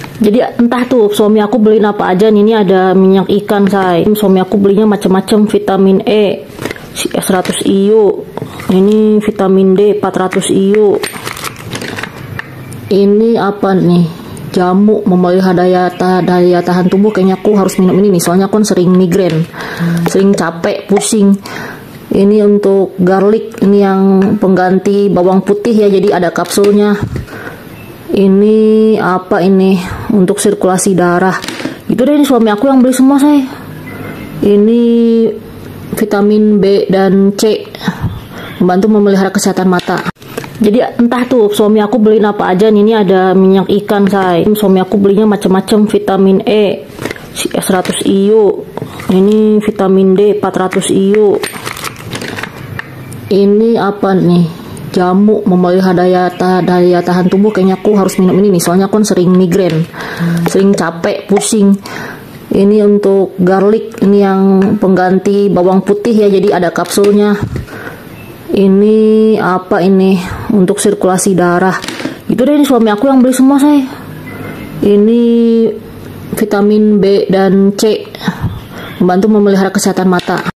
Jadi entah tuh suami aku beliin apa aja nih, ini ada minyak ikan say. Suami aku belinya macam-macam, vitamin E 100 IU, ini vitamin D 400 IU. Ini apa nih? Jamu memelihara daya tahan tubuh. Kayaknya aku harus minum ini nih, soalnya aku sering migrain, sering capek, pusing. Ini untuk garlic, ini yang pengganti bawang putih ya, jadi ada kapsulnya. Ini apa ini? Untuk sirkulasi darah. Itu deh, ini suami aku yang beli semua saya. Ini vitamin B dan C, membantu memelihara kesehatan mata. Jadi entah tuh suami aku beliin apa aja nih, ini ada minyak ikan say. Suami aku belinya macam-macam, vitamin E 100 IU, ini vitamin D 400 IU. Ini apa nih? Jamu memelihara daya tahan tubuh. Kayaknya aku harus minum ini nih, soalnya aku sering migrain, sering capek, pusing. Ini untuk garlic, ini yang pengganti bawang putih ya, jadi ada kapsulnya. Ini apa ini? Untuk sirkulasi darah. Itu deh, ini suami aku yang beli semua saya. Ini vitamin B dan C, membantu memelihara kesehatan mata.